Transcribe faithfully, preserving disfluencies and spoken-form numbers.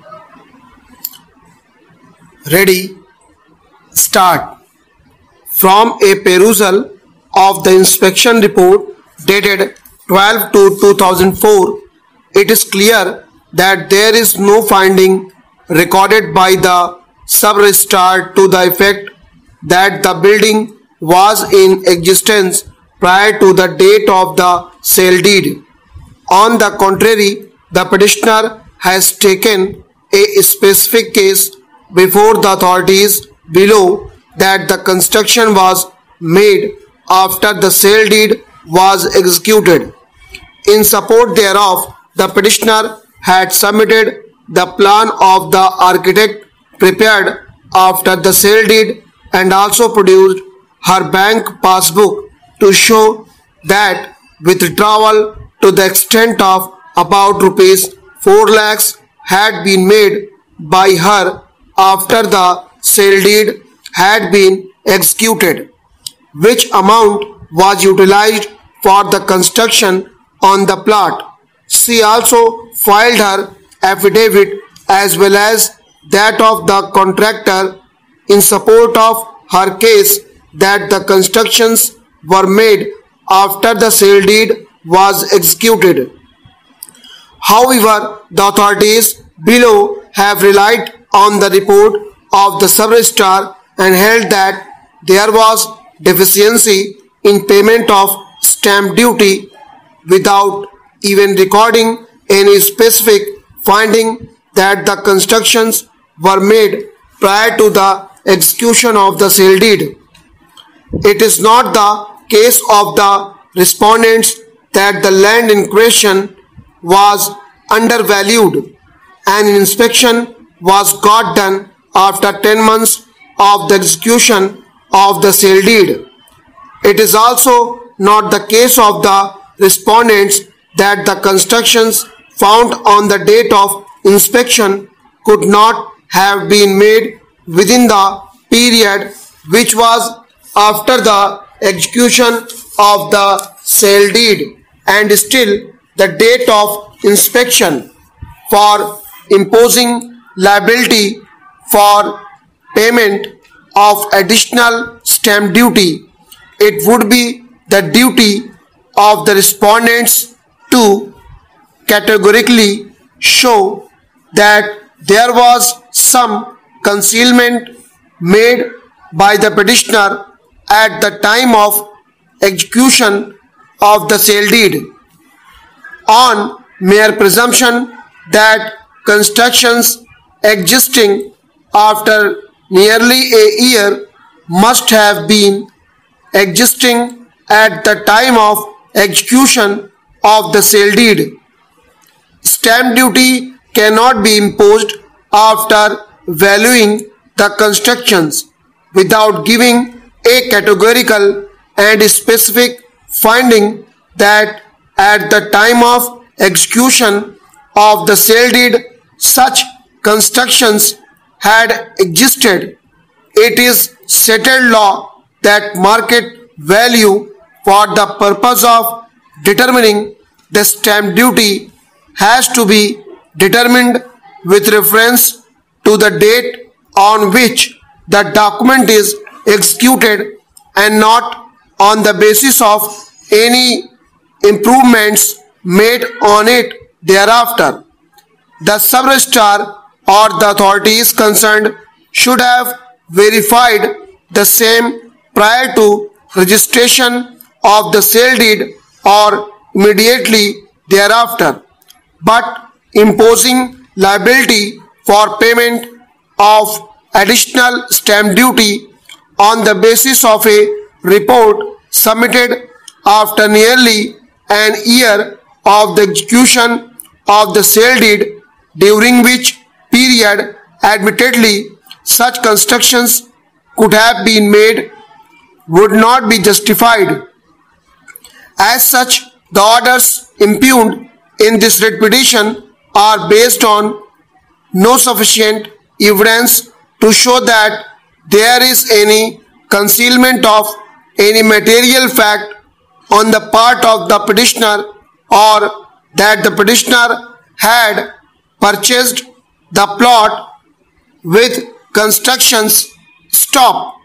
Ready, start. From a perusal of the inspection report dated twelve to two thousand four, it is clear that there is no finding recorded by the sub-registrar to the effect that the building was in existence prior to the date of the sale deed. On the contrary, the petitioner has taken a specific case before the authorities below that the construction was made after the sale deed was executed. In support thereof, the petitioner had submitted the plan of the architect prepared after the sale deed and also produced her bank passbook to show that withdrawal to the extent of about rupees four lakhs had been made by her after the sale deed had been executed, which amount was utilized for the construction on the plot. She also filed her affidavit as well as that of the contractor in support of her case that the constructions were made after the sale deed was executed. However, the authorities below have relied on the report of the sub-registrar and held that there was deficiency in payment of stamp duty without even recording any specific finding that the constructions were made prior to the execution of the sale deed. It is not the case of the respondents that the land in question was undervalued. An inspection was got done after ten months of the execution of the sale deed. It is also not the case of the respondents that the constructions found on the date of inspection could not have been made within the period which was after the execution of the sale deed and still the date of inspection. For imposing liability for payment of additional stamp duty, it would be the duty of the respondents to categorically show that there was some concealment made by the petitioner at the time of execution of the sale deed. On mere presumption that constructions existing after nearly a year must have been existing at the time of execution of the sale deed, stamp duty cannot be imposed after valuing the constructions without giving a categorical and specific finding that at the time of execution of the sale deed such constructions had existed. It is settled law that market value for the purpose of determining the stamp duty has to be determined with reference to the date on which the document is executed and not on the basis of any improvements made on it thereafter. The sub-registrar or the authorities concerned should have verified the same prior to registration of the sale deed or immediately thereafter, but imposing liability for payment of additional stamp duty on the basis of a report submitted after nearly an year of the execution of the sale deed, during which period admittedly such constructions could have been made, would not be justified. As such, the orders impugned in this writ petition are based on no sufficient evidence to show that there is any concealment of any material fact on the part of the petitioner or that the petitioner had purchased The plot with constructions stop.